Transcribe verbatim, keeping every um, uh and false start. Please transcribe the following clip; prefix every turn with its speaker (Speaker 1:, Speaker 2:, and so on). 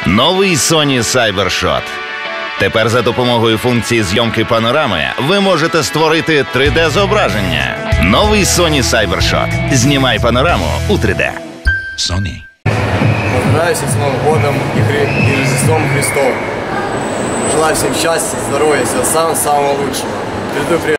Speaker 1: Новий Sony CyberShot. Тепер за допомогою функції зйомки панорами ви можете створити три де-зображення. Новий Sony CyberShot. Знімай панораму у три де. Sony.
Speaker 2: Поздравляю всех с Новым годом и, Хри... и Рождеством Христовым. Желаю всем счастья, здоровья, всего самого-самого лучшего. Передаю привет.